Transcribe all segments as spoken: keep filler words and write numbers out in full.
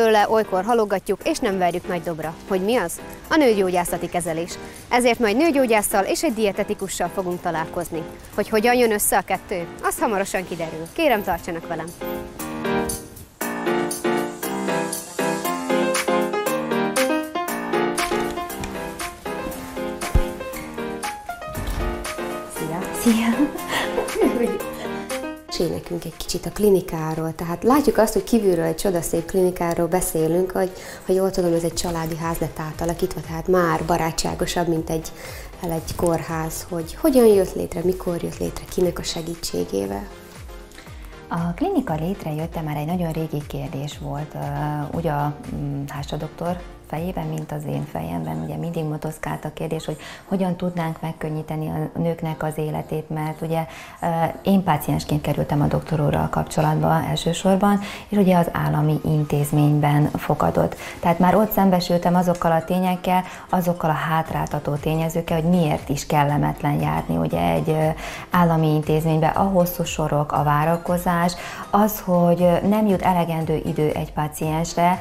belőle, olykor halogatjuk és nem verjük nagy dobra. Hogy mi az? A nőgyógyászati kezelés. Ezért majd nőgyógyásszal és egy dietetikussal fogunk találkozni. Hogy hogyan jön össze a kettő, az hamarosan kiderül. Kérem, tartsanak velem! Szia! Mesélj nekünk egy kicsit a klinikáról, tehát látjuk azt, hogy kívülről egy csodaszép klinikáról beszélünk, hogy, ha jól tudom, ez egy családi ház lett átalakítva, tehát már barátságosabb, mint egy, egy kórház, hogy hogyan jött létre, mikor jött létre, kinek a segítségével. A klinika létrejötte már egy nagyon régi kérdés volt, úgy a házsadoktor fejében, mint az én fejemben, ugye mindig motoszkált a kérdés, hogy hogyan tudnánk megkönnyíteni a nőknek az életét, mert ugye én páciensként kerültem a doktor úrral kapcsolatba elsősorban, és ugye az állami intézményben fogadott. Tehát már ott szembesültem azokkal a tényekkel, azokkal a hátráltató tényezőkkel, hogy miért is kellemetlen járni ugye egy állami intézménybe, a hosszú sorok, a várakozás, az, hogy nem jut elegendő idő egy páciensre.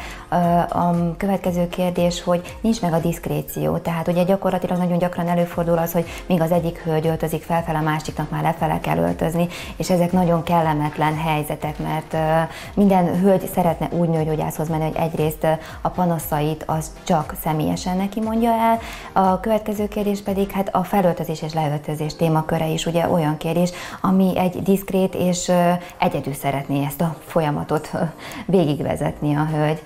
A következő kérdés, hogy nincs meg a diszkréció, tehát ugye gyakorlatilag nagyon gyakran előfordul az, hogy míg az egyik hölgy öltözik felfele, a másiknak már lefele kell öltözni, és ezek nagyon kellemetlen helyzetek, mert minden hölgy szeretne úgy nőgyógyászhoz menni, hogy egyrészt a panaszait az csak személyesen neki mondja el, a következő kérdés pedig hát a felöltözés és leöltözés témaköre is ugye olyan kérdés, ami egy diszkrét és egyedül szeretné ezt a folyamatot végigvezetni a hölgy.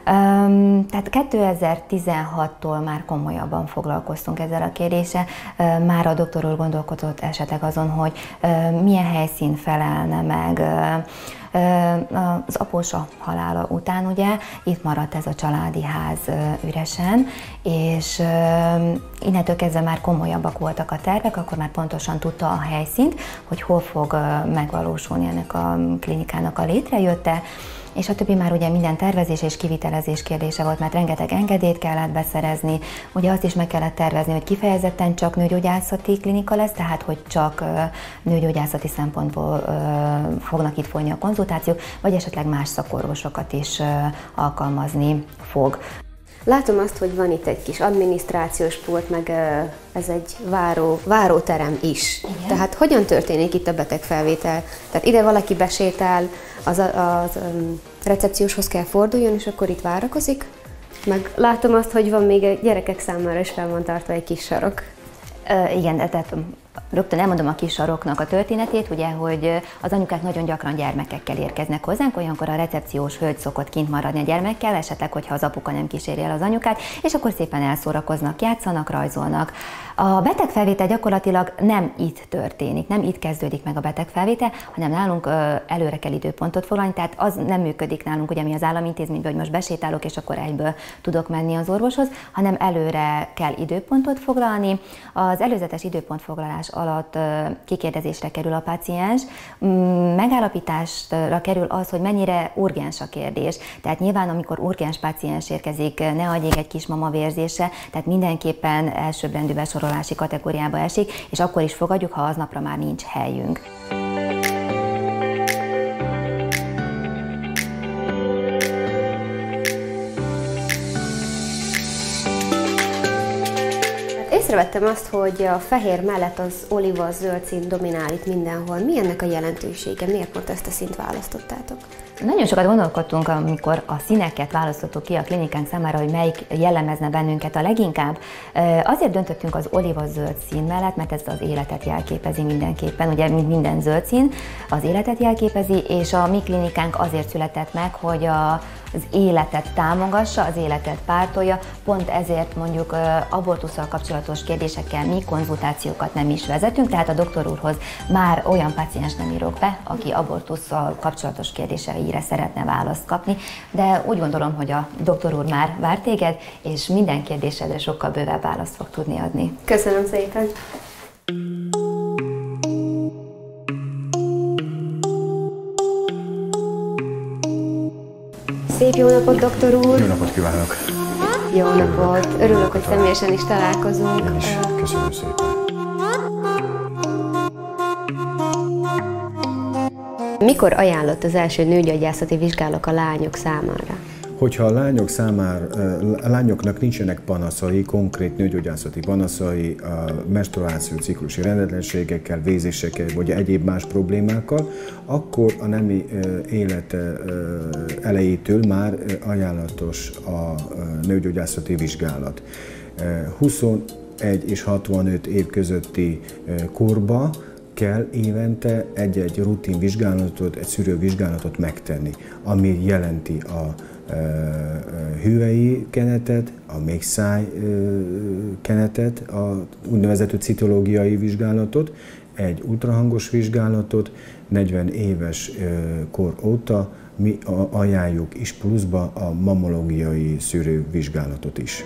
Um, tehát kétezer-tizenhattól már komolyabban foglalkoztunk ezzel a kérdéssel, uh, már a doktor úr gondolkodott esetleg azon, hogy uh, milyen helyszín felelne meg. Uh, uh, az apósa halála után ugye itt maradt ez a családi ház uh, üresen, és uh, innentől kezdve már komolyabbak voltak a tervek, akkor már pontosan tudta a helyszínt, hogy hol fog uh, megvalósulni ennek a klinikának a létrejötte, és a többi már ugye minden tervezés és kivitelezés kérdése volt, mert rengeteg engedélyt kellett beszerezni, ugye azt is meg kellett tervezni, hogy kifejezetten csak nőgyógyászati klinika lesz, tehát hogy csak nőgyógyászati szempontból fognak itt folyni a konzultációk, vagy esetleg más szakorvosokat is alkalmazni fog. Látom azt, hogy van itt egy kis adminisztrációs pult, meg ez egy váró, váróterem is. Igen. Tehát hogyan történik itt a betegfelvétel? Tehát ide valaki besétál, az, az um, recepcióshoz kell forduljon, és akkor itt várakozik? Meg látom azt, hogy van még a gyerekek számára is fel van tartva egy kis sarok. Uh, igen, de tehát rögtön elmondom a kis saroknak a történetét, ugye, hogy az anyukák nagyon gyakran gyermekekkel érkeznek hozzánk, olyankor a recepciós hölgy szokott kint maradni a gyermekkel, esetleg, hogyha az apuka nem kíséri el az anyukát, és akkor szépen elszórakoznak, játszanak, rajzolnak. A betegfelvétel gyakorlatilag nem itt történik, nem itt kezdődik meg a betegfelvétel, hanem nálunk előre kell időpontot foglalni, tehát az nem működik nálunk, ugye mi az állami intézményben, hogy most besétálok, és akkor egyből tudok menni az orvoshoz, hanem előre kell időpontot foglalni. Az előzetes időpontfoglalás alatt kikérdezésre kerül a páciens, megállapításra kerül az, hogy mennyire urgens a kérdés. Tehát nyilván, amikor urgens páciens érkezik, ne adj ég egy kismama vérzése, tehát mindenképpen elsőbbrendű besorolási kategóriába esik, és akkor is fogadjuk, ha aznapra már nincs helyünk. Észrevettem azt, hogy a fehér mellett az oliva-zöld szín dominál itt mindenhol. Mi ennek a jelentősége? Miért pont ezt a színt választottátok? Nagyon sokat gondolkodtunk, amikor a színeket választottuk ki a klinikánk számára, hogy melyik jellemezne bennünket a leginkább. Azért döntöttünk az oliva-zöld szín mellett, mert ez az életet jelképezi mindenképpen, ugye mint minden zöld szín az életet jelképezi, és a mi klinikánk azért született meg, hogy a az életet támogassa, az életet pártolja, pont ezért mondjuk abortusszal kapcsolatos kérdésekkel mi konzultációkat nem is vezetünk, tehát a doktor úrhoz már olyan páciens nem írok be, aki abortusszal kapcsolatos kérdéseire szeretne választ kapni, de úgy gondolom, hogy a doktor úr már vár téged, és minden kérdésedre sokkal bővebb választ fog tudni adni. Köszönöm szépen! Szép jó napot, doktor úr! Jó napot kívánok! Jó napot! Örülök, hogy személyesen is találkozunk. Én is. Köszönöm szépen! Mikor ajánlott az első nőgyógyászati vizsgálók a lányok számára? Hogyha a lányok számára, a lányoknak nincsenek panaszai, konkrét nőgyógyászati panaszai, a menstruáció ciklusi rendetlenségekkel, vézésekkel vagy egyéb más problémákkal, akkor a nemi élete elejétől már ajánlatos a nőgyógyászati vizsgálat. huszonegy és hatvanöt év közötti korba kell évente egy-egy rutin vizsgálatot, egy szűrővizsgálatot megtenni, ami jelenti a hüvei kenetet, a méhszáj kenetet, a úgynevezett citológiai vizsgálatot, egy ultrahangos vizsgálatot, negyven éves kor óta mi ajánljuk is pluszba a mammológiai szűrővizsgálatot is.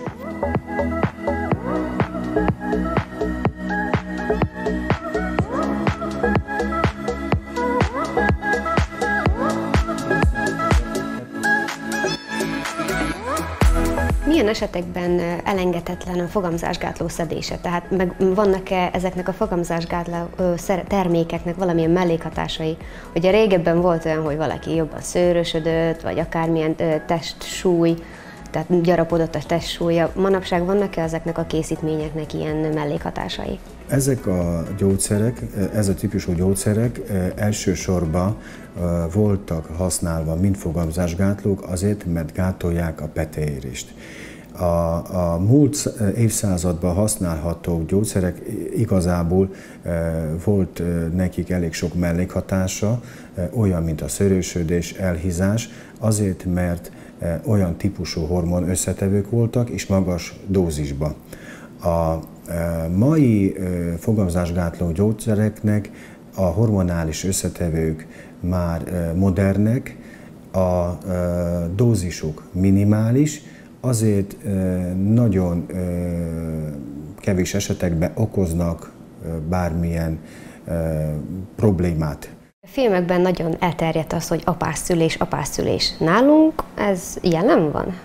Milyen esetekben elengedhetetlen a fogamzásgátló szedése? Tehát meg vannak-e ezeknek a fogamzásgátló termékeknek valamilyen mellékhatásai? Ugye régebben volt olyan, hogy valaki jobban szőrösödött, vagy akármilyen testsúly, tehát gyarapodott a testsúlya. Manapság vannak-e ezeknek a készítményeknek ilyen mellékhatásai? Ezek a gyógyszerek, ez a típusú gyógyszerek elsősorban voltak használva, mint fogamzásgátlók, azért, mert gátolják a peteérést. A, a múlt évszázadban használható gyógyszerek igazából volt nekik elég sok mellékhatása, olyan, mint a szőrösödés, elhízás, azért, mert olyan típusú hormon összetevők voltak, és magas dózisban. A mai fogamzásgátló gyógyszereknek a hormonális összetevők már modernek, a dózisuk minimális, azért nagyon kevés esetekben okoznak bármilyen problémát. A filmekben nagyon elterjedt az, hogy apásszülés, apásszülés. Nálunk ez jelen van?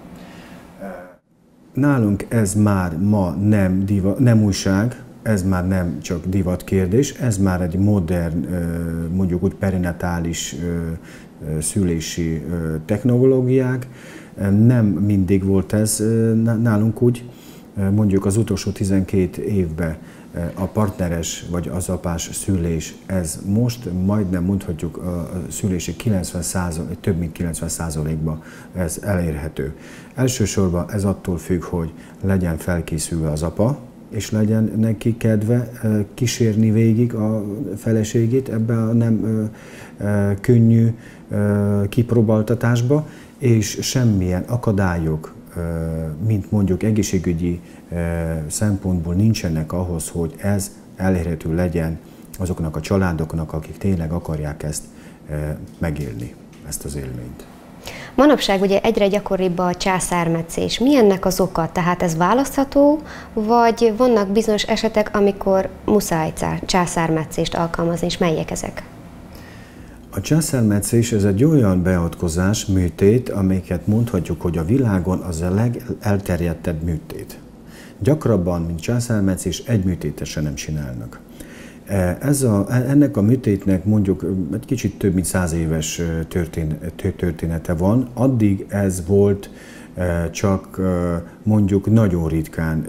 Nálunk ez már ma nem, diva, nem újság, ez már nem csak divatkérdés, ez már egy modern, mondjuk úgy perinatális szülési technológiák. Nem mindig volt ez nálunk úgy, mondjuk az utolsó tizenkét évben a partneres vagy az apás szülés, ez most majdnem mondhatjuk a szülési kilencven százalék, több mint kilencven százalékban ez elérhető. Elsősorban ez attól függ, hogy legyen felkészülve az apa, és legyen neki kedve kísérni végig a feleségét ebbe a nem könnyű kipróbáltatásba, és semmilyen akadályok, mint mondjuk egészségügyi szempontból nincsenek ahhoz, hogy ez elérhető legyen azoknak a családoknak, akik tényleg akarják ezt megélni, ezt az élményt. Manapság ugye egyre gyakoribb a császármetszés. Mi ennek az oka? Tehát ez választható, vagy vannak bizonyos esetek, amikor muszáj császármetszést alkalmazni, és melyek ezek? A császármetszés ez egy olyan beavatkozás, műtét, amiket mondhatjuk, hogy a világon az a legelterjedtebb műtét. Gyakrabban, mint császármetszés, egy műtétet sem nem csinálnak. Ez a, ennek a műtétnek mondjuk egy kicsit több mint száz éves története van. Addig ez volt, csak mondjuk nagyon ritkán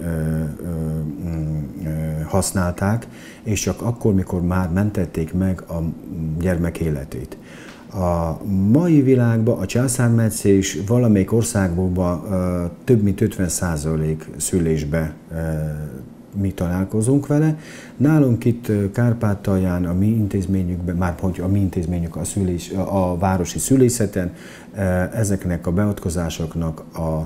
használták, és csak akkor, mikor már mentették meg a gyermek életét. A mai világban a császármetszés valamelyik országban több mint ötven százalék szülésbe mi találkozunk vele. Nálunk itt Kárpátalján, a mi intézményükben, már hogy a mi intézményük a, szülés, a városi szülészeten, ezeknek a beavatkozásoknak a,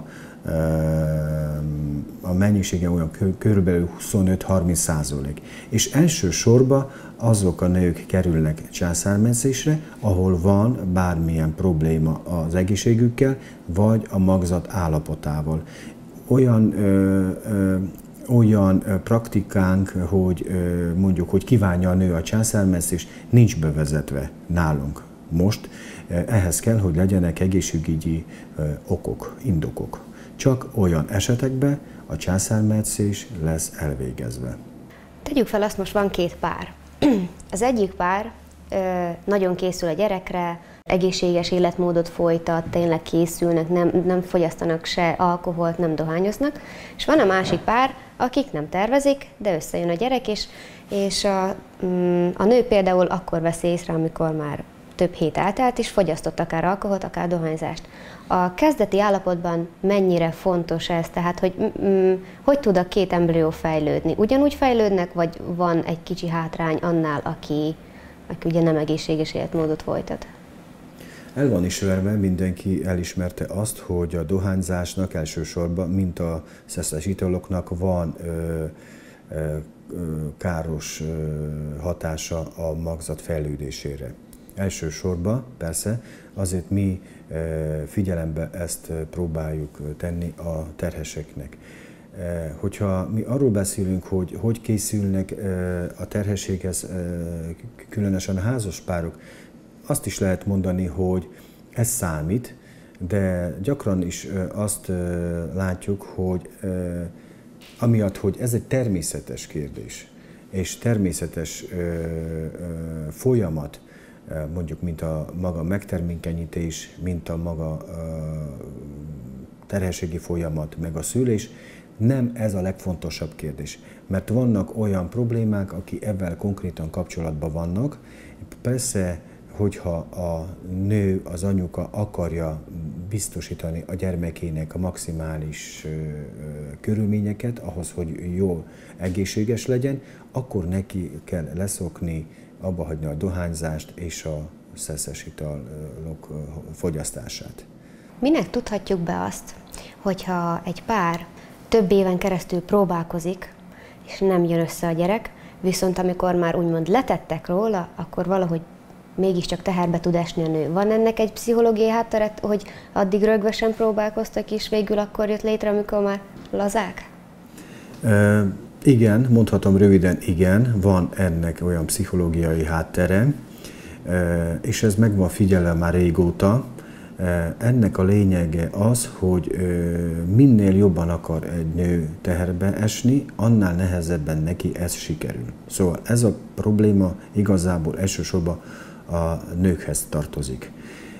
a mennyisége olyan körülbelül huszonöt-harminc százalék. És elsősorban azok a nők kerülnek császármetszésre, ahol van bármilyen probléma az egészségükkel, vagy a magzat állapotával. Olyan ö, ö, olyan praktikánk, hogy mondjuk, hogy kívánja a nő a császármetszést, nincs bevezetve nálunk most. Ehhez kell, hogy legyenek egészségügyi okok, indokok. Csak olyan esetekben a császármetszés lesz elvégezve. Tegyük fel azt, most van két pár. Az egyik pár nagyon készül a gyerekre, egészséges életmódot folytat, tényleg készülnek, nem, nem fogyasztanak se alkoholt, nem dohányoznak. És van a másik pár, akik nem tervezik, de összejön a gyerek, és, és a, a nő például akkor veszi észre, amikor már több hét eltelt, és fogyasztott akár alkoholt, akár dohányzást. A kezdeti állapotban mennyire fontos ez, tehát hogy mm, hogy tud a két embrió fejlődni? Ugyanúgy fejlődnek, vagy van egy kicsi hátrány annál, aki, aki ugye nem egészséges életmódot folytat? El van ismerve, mindenki elismerte azt, hogy a dohányzásnak elsősorban, mint a szeszes italoknak van ö, ö, káros ö, hatása a magzat fejlődésére. Elsősorban persze azért mi figyelembe ezt próbáljuk tenni a terheseknek. Hogyha mi arról beszélünk, hogy hogy készülnek a terhességhez, különösen a házaspárok, azt is lehet mondani, hogy ez számít, de gyakran is azt látjuk, hogy amiatt, hogy ez egy természetes kérdés, és természetes folyamat, mondjuk, mint a maga megtermékenyítés, mint a maga terhességi folyamat, meg a szülés, nem ez a legfontosabb kérdés. Mert vannak olyan problémák, akik ebben konkrétan kapcsolatban vannak. Persze, hogyha a nő, az anyuka akarja biztosítani a gyermekének a maximális körülményeket, ahhoz, hogy jó, egészséges legyen, akkor neki kell leszokni, abba hagyni a dohányzást és a szeszes italok fogyasztását. Minek tudhatjuk be azt, hogyha egy pár több éven keresztül próbálkozik, és nem jön össze a gyerek, viszont amikor már úgymond letettek róla, akkor valahogy mégiscsak teherbe tud esni a nő. Van ennek egy pszichológiai háttere, hogy addig rögvesen próbálkoztak, és végül akkor jött létre, amikor már lazák? E, igen, mondhatom röviden, igen, van ennek olyan pszichológiai háttere, e, és ez meg van figyelve már régóta. E, ennek a lényege az, hogy e, minél jobban akar egy nő teherbe esni, annál nehezebben neki ez sikerül. Szóval ez a probléma igazából elsősorban a nőkhez tartozik.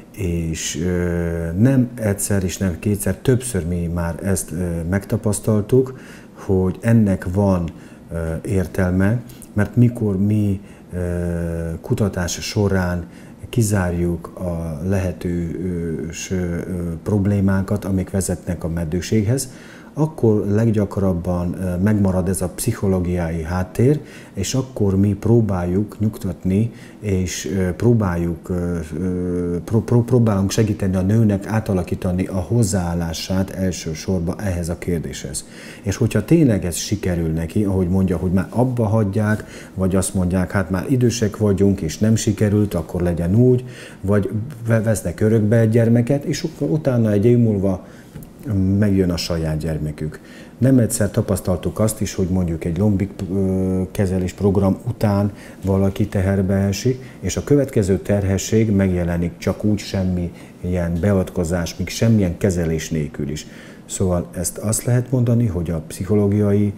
És ö, nem egyszer és nem kétszer, többször mi már ezt ö, megtapasztaltuk, hogy ennek van ö, értelme, mert mikor mi ö, kutatás során kizárjuk a lehetős ö, problémákat, amik vezetnek a meddőséghez, akkor leggyakrabban megmarad ez a pszichológiai háttér, és akkor mi próbáljuk nyugtatni, és próbáljuk, pró, pró, próbálunk segíteni a nőnek átalakítani a hozzáállását elsősorban ehhez a kérdéshez. És hogyha tényleg ez sikerül neki, ahogy mondja, hogy már abba hagyják, vagy azt mondják, hát már idősek vagyunk, és nem sikerült, akkor legyen úgy, vagy vesznek örökbe egy gyermeket, és utána egy év múlva megjön a saját gyermekük. Nem egyszer tapasztaltuk azt is, hogy mondjuk egy lombik kezelés program után valaki teherbe esik, és a következő terhesség megjelenik csak úgy, semmi ilyen beavatkozás, még semmilyen kezelés nélkül is. Szóval ezt azt lehet mondani, hogy a pszichológiai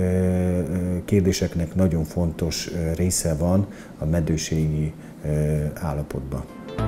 kérdéseknek nagyon fontos része van a meddőségi állapotban.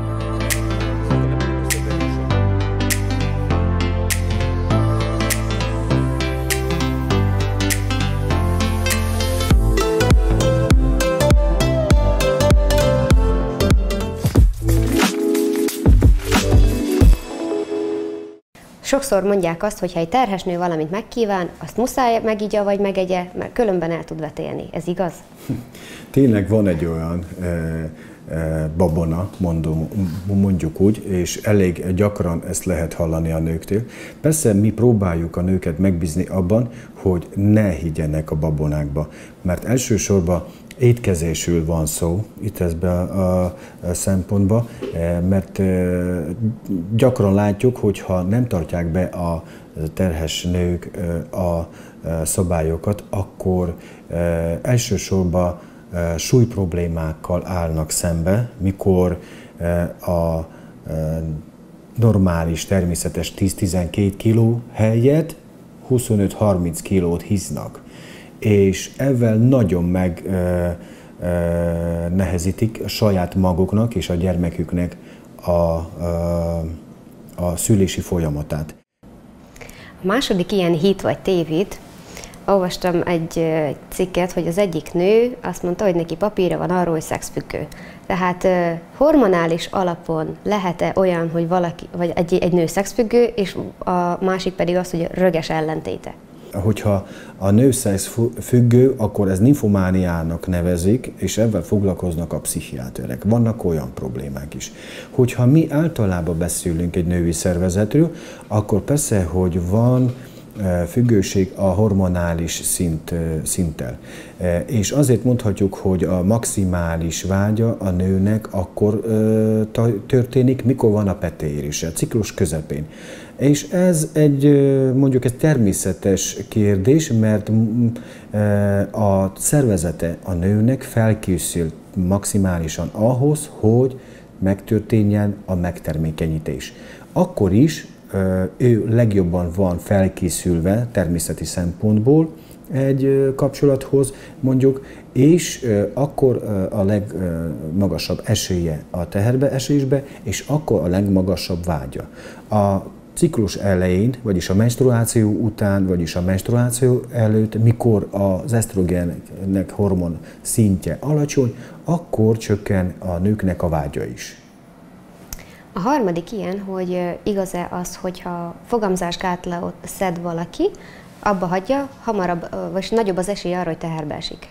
Sokszor mondják azt, hogy ha egy terhes nő valamit megkíván, azt muszáj megigya vagy megegye, mert különben el tud vetélni. Ez igaz? Tényleg van egy olyan e, e, babona, mondom, mondjuk úgy, és elég gyakran ezt lehet hallani a nőktől. Persze mi próbáljuk a nőket megbízni abban, hogy ne higgyenek a babonákba, mert elsősorban étkezésről van szó itt ezben a, a szempontban, mert gyakran látjuk, hogy ha nem tartják be a terhes nők a szabályokat, akkor elsősorban súlyproblémákkal állnak szembe, mikor a normális, természetes tíz-tizenkét kiló helyett huszonöt-harminc kilót híznak. És ezzel nagyon meg ö, nehezítik a saját maguknak és a gyermeküknek a, a, a szülési folyamatát. A második ilyen hit vagy tévhit, olvastam egy, egy cikket, hogy az egyik nő azt mondta, hogy neki papírja van arról, hogy szexfüggő. Tehát hormonális alapon lehet-e olyan, hogy valaki, vagy egy, egy nő szexfüggő, és a másik pedig az, hogy röges ellentéte? Hogyha a nő szexfüggő, akkor ez nymfomániának nevezik, és ebben foglalkoznak a pszichiáterek. Vannak olyan problémák is. Hogyha mi általában beszélünk egy női szervezetről, akkor persze, hogy van függőség a hormonális szint, szinttel. És azért mondhatjuk, hogy a maximális vágya a nőnek akkor történik, mikor van a petérése, a ciklus közepén. És ez egy, mondjuk egy természetes kérdés, mert a szervezete a nőnek felkészül maximálisan ahhoz, hogy megtörténjen a megtermékenyítés. Akkor is ő legjobban van felkészülve természeti szempontból egy kapcsolathoz, mondjuk, és akkor a legmagasabb esélye a teherbeesésbe, és akkor a legmagasabb vágya. A ciklus elején, vagyis a menstruáció után, vagyis a menstruáció előtt, mikor az esztrogennek hormon szintje alacsony, akkor csökken a nőknek a vágya is. A harmadik ilyen, hogy igaz-e az, hogyha fogamzásgátlót szed valaki, abba hagyja, hamarabb, vagy nagyobb az esély arra, hogy teherbe esik?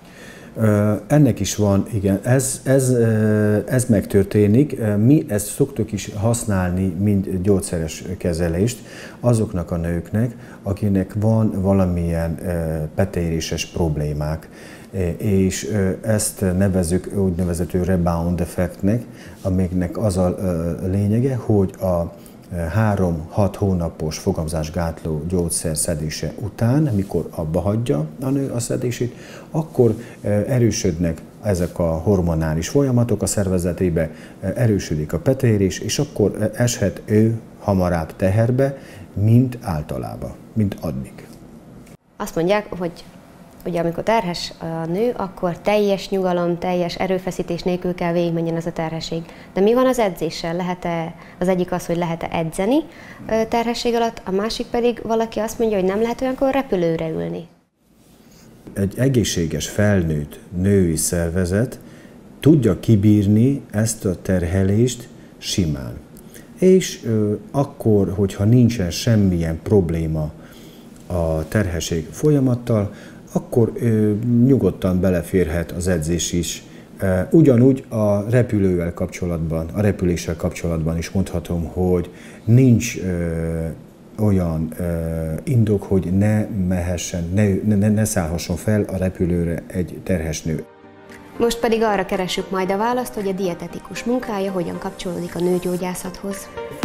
Ennek is van, igen, ez, ez, ez megtörténik. Mi ezt szoktuk is használni, mint gyógyszeres kezelést azoknak a nőknek, akinek van valamilyen petéréses problémák, és ezt nevezzük úgynevezett rebound effektnek, amiknek az a lényege, hogy a három-hat hónapos fogamzásgátló gyógyszer szedése után, mikor abba hagyja a nő a szedését, akkor erősödnek ezek a hormonális folyamatok a szervezetébe, erősödik a petérés, és akkor eshet ő hamarabb teherbe, mint általában, mint addig. Azt mondják, hogy ugye amikor terhes a nő, akkor teljes nyugalom, teljes erőfeszítés nélkül kell végigmenjen az a terhesség. De mi van az edzéssel? Lehet-e, az egyik az, hogy lehet-e edzeni terhesség alatt, a másik pedig valaki azt mondja, hogy nem lehet olyankor repülőre ülni. Egy egészséges felnőtt női szervezet tudja kibírni ezt a terhelést simán. És ö, akkor, hogyha nincsen semmilyen probléma a terhesség folyamattal, akkor ö, nyugodtan beleférhet az edzés is. Ugyanúgy a repülővel kapcsolatban, a repüléssel kapcsolatban is mondhatom, hogy nincs ö, olyan ö, indok, hogy ne mehessen, ne, ne, ne szállhasson fel a repülőre egy terhes nő. Most pedig arra keressük majd a választ, hogy a dietetikus munkája hogyan kapcsolódik a nőgyógyászathoz.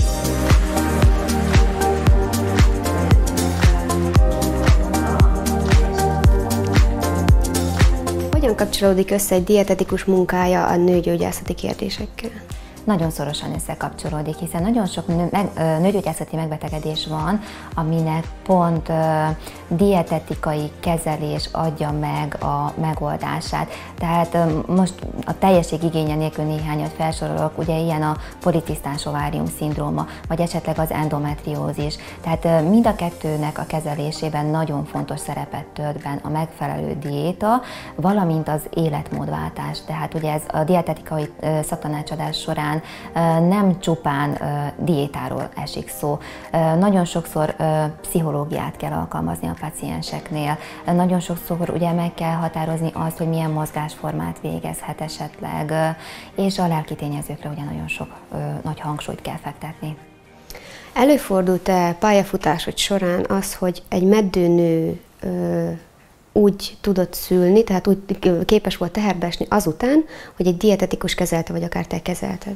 Hogyan kapcsolódik össze egy dietetikus munkája a nőgyógyászati kérdésekkel? Nagyon szorosan összekapcsolódik, hiszen nagyon sok nő, meg, nőgyógyászati megbetegedés van, aminek pont uh, dietetikai kezelés adja meg a megoldását. Tehát uh, most a teljesség igénye nélkül néhányat felsorolok, ugye ilyen a policisztáns ovárium szindróma, vagy esetleg az endometriózis. Tehát uh, mind a kettőnek a kezelésében nagyon fontos szerepet tölt be a megfelelő diéta, valamint az életmódváltás. Tehát ugye ez a dietetikai uh, szaktanácsadás során nem csupán diétáról esik szó. Nagyon sokszor pszichológiát kell alkalmazni a pacienseknél. Nagyon sokszor ugye meg kell határozni azt, hogy milyen mozgásformát végezhet esetleg, és a lelki tényezőkre ugye nagyon sok nagy hangsúlyt kell fektetni. Előfordult-e pályafutásod során az, hogy egy meddőnő úgy tudott szülni, tehát úgy képes volt teherbe esni azután, hogy egy dietetikus kezelte, vagy akár te kezelted?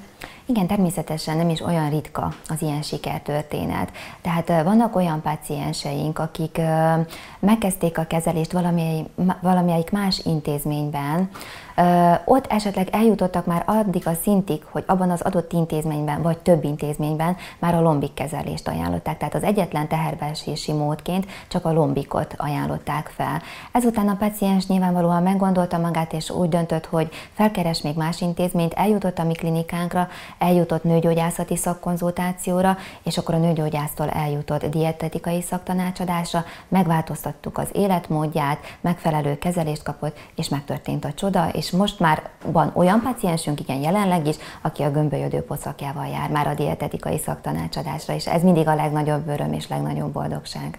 Igen, természetesen nem is olyan ritka az ilyen sikertörténet. Tehát vannak olyan pácienseink, akik megkezdték a kezelést valamelyik más intézményben, ott esetleg eljutottak már addig a szintig, hogy abban az adott intézményben, vagy több intézményben már a lombik kezelést ajánlották. Tehát az egyetlen teherbeesési módként csak a lombikot ajánlották fel. Ezután a paciens nyilvánvalóan meggondolta magát, és úgy döntött, hogy felkeres még más intézményt, eljutott a mi klinikánkra, eljutott nőgyógyászati szakkonzultációra, és akkor a nőgyógyásztól eljutott dietetikai szaktanácsadásra, megváltoztattuk az életmódját, megfelelő kezelést kapott, és megtörtént a csoda, és most már van olyan páciensünk, igen, jelenleg is, aki a gömbölyödő pocakjával jár már a dietetikai szaktanácsadásra, és ez mindig a legnagyobb öröm és legnagyobb boldogság.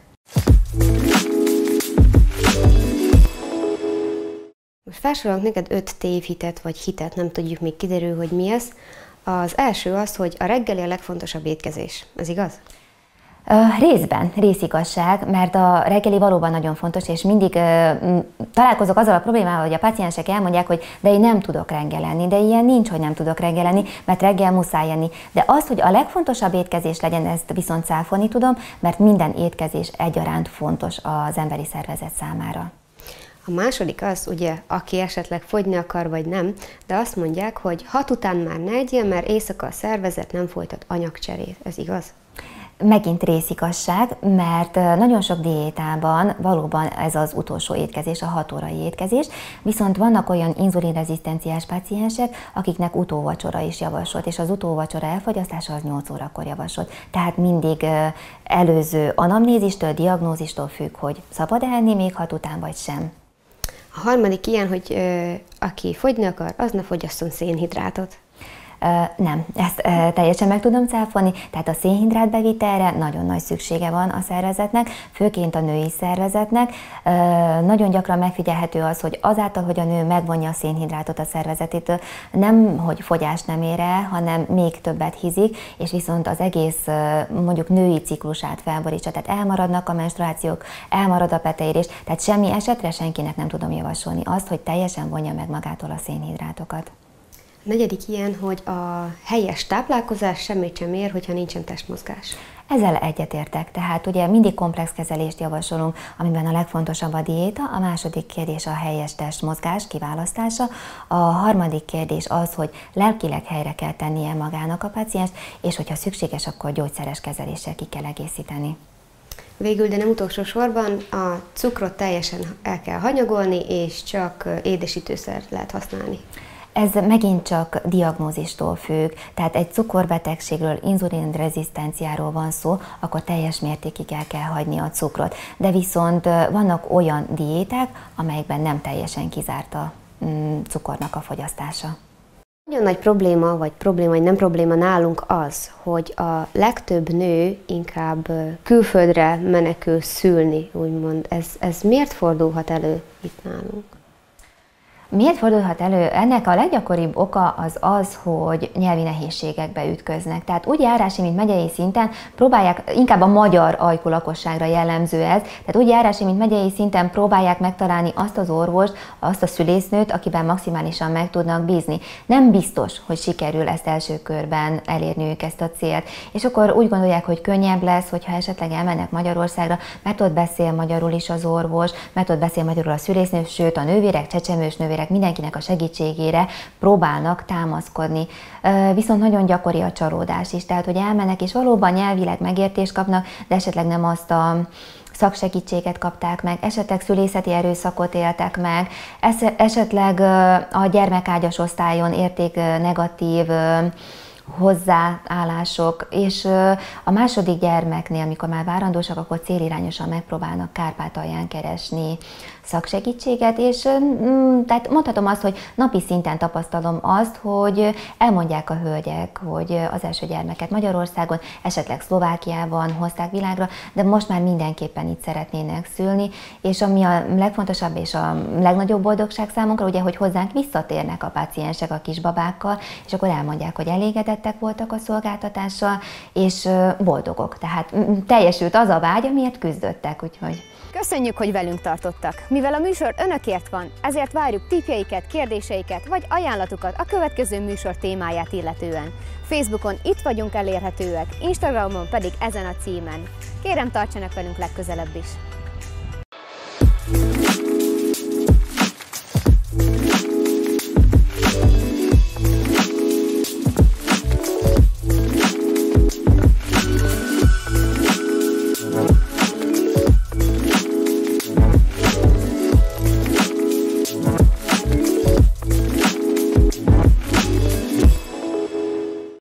Most felsorolok neked öt tévhitet vagy hitet, nem tudjuk, még kiderül, hogy mi ez. Az első az, hogy a reggeli a legfontosabb étkezés. Ez igaz? Uh, részben, részigazság, mert a reggeli valóban nagyon fontos, és mindig uh, találkozok azzal a problémával, hogy a páciensek elmondják, hogy de én nem tudok reggel enni, de ilyen nincs, hogy nem tudok reggel enni, mert reggel muszáj enni. De az, hogy a legfontosabb étkezés legyen, ezt viszont cáfolni tudom, mert minden étkezés egyaránt fontos az emberi szervezet számára. A második az, ugye, aki esetleg fogyni akar, vagy nem, de azt mondják, hogy hat után már ne egyél, mert éjszaka a szervezet nem folytat anyagcserét. Ez igaz? Megint részigazság, mert nagyon sok diétában valóban ez az utolsó étkezés, a hat órai étkezés, viszont vannak olyan inzulinrezisztenciás páciensek, akiknek utóvacsora is javasolt, és az utóvacsora elfogyasztása az nyolc órakor javasolt. Tehát mindig előző anamnézistől, diagnózistól függ, hogy szabad-e enni még hat után, vagy sem. A harmadik ilyen, hogy ö, aki fogyni akar, az ne fogyasszon szénhidrátot. Nem, ezt teljesen meg tudom cáfolni, tehát a szénhidrát bevitelre nagyon nagy szüksége van a szervezetnek, főként a női szervezetnek. Nagyon gyakran megfigyelhető az, hogy azáltal, hogy a nő megvonja a szénhidrátot a szervezetétől, nem, hogy fogyás nem ér el, hanem még többet hízik, és viszont az egész mondjuk női ciklusát felborítsa, tehát elmaradnak a menstruációk, elmarad a peteérés, tehát semmi esetre senkinek nem tudom javasolni azt, hogy teljesen vonja meg magától a szénhidrátokat. A negyedik ilyen, hogy a helyes táplálkozás semmit sem ér, hogyha nincsen testmozgás. Ezzel egyetértek, tehát ugye mindig komplex kezelést javasolunk, amiben a legfontosabb a diéta, a második kérdés a helyes testmozgás kiválasztása, a harmadik kérdés az, hogy lelkileg helyre kell tennie magának a páciens, és hogyha szükséges, akkor gyógyszeres kezeléssel ki kell egészíteni. Végül, de nem utolsó sorban, a cukrot teljesen el kell hanyagolni, és csak édesítőszert lehet használni. Ez megint csak diagnózistól függ, tehát egy cukorbetegségről, inzulinrezisztenciáról van szó, akkor teljes mértékig el kell hagyni a cukrot. De viszont vannak olyan diéták, amelyekben nem teljesen kizárt a mm, cukornak a fogyasztása. Nagyon nagy probléma, vagy probléma, vagy nem probléma nálunk az, hogy a legtöbb nő inkább külföldre menekül szülni, úgymond. Ez, ez miért fordulhat elő itt nálunk? Miért fordulhat elő? Ennek a leggyakoribb oka az az, hogy nyelvi nehézségekbe ütköznek. Tehát úgy járási, mint megyei szinten próbálják, inkább a magyar ajkú lakosságra jellemző ez, tehát úgy járási, mint megyei szinten próbálják megtalálni azt az orvost, azt a szülésznőt, akiben maximálisan meg tudnak bízni. Nem biztos, hogy sikerül ezt első körben elérniük ezt a célt. És akkor úgy gondolják, hogy könnyebb lesz, hogyha esetleg elmennek Magyarországra, mert ott beszél magyarul is az orvos, mert ott beszél magyarul a szülésznő, sőt a nővérek, csecsemős nővérek, mindenkinek a segítségére próbálnak támaszkodni. Viszont nagyon gyakori a csalódás is, tehát hogy elmennek és valóban nyelvileg megértést kapnak, de esetleg nem azt a szaksegítséget kapták meg, esetleg szülészeti erőszakot éltek meg, esetleg a gyermekágyas osztályon érték negatív hozzáállások, és a második gyermeknél, amikor már várandósak, akkor célirányosan megpróbálnak Kárpátalján keresni szaksegítséget, és tehát mondhatom azt, hogy napi szinten tapasztalom azt, hogy elmondják a hölgyek, hogy az első gyermeket Magyarországon, esetleg Szlovákiában hozták világra, de most már mindenképpen itt szeretnének szülni, és ami a legfontosabb és a legnagyobb boldogság számunkra, ugye, hogy hozzánk visszatérnek a páciensek a kisbabákkal, és akkor elmondják, hogy elégedettek voltak a szolgáltatással, és boldogok. Tehát teljesült az a vágy, amiért küzdöttek, úgyhogy... Köszönjük, hogy velünk tartottak! Mivel a műsor önökért van, ezért várjuk tippjeiket, kérdéseiket vagy ajánlatukat a következő műsor témáját illetően. Facebookon itt vagyunk elérhetőek, Instagramon pedig ezen a címen. Kérem, tartsanak velünk legközelebb is!